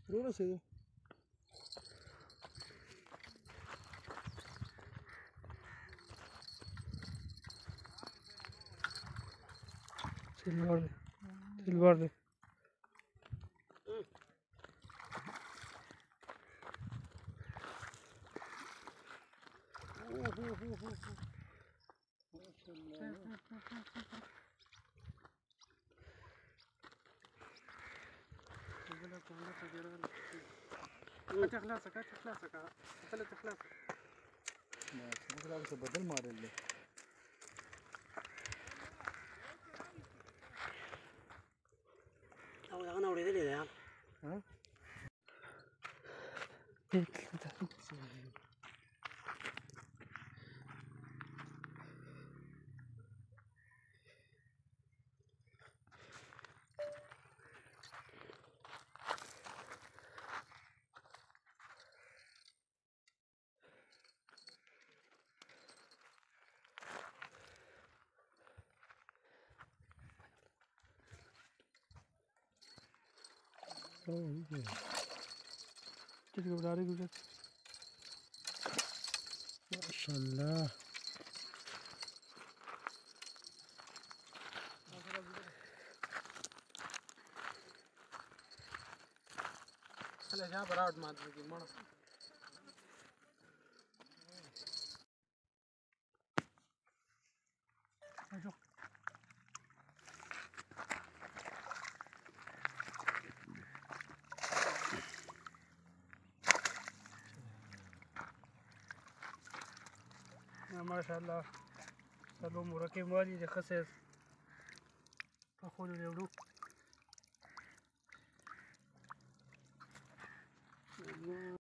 ورسېدو. سیلور دی، سیلور دی. کچه خلاصه که خپله خلاصه څه بدل مارل دی. او دغه نه اورېدلې ده یار. چلیے اڑا رہے گزر. ماشاء اللہ. خله جا براوټ مات دي مړ. ماشاءالله څلور مرکب والي د ښه سایز په خولو له وړو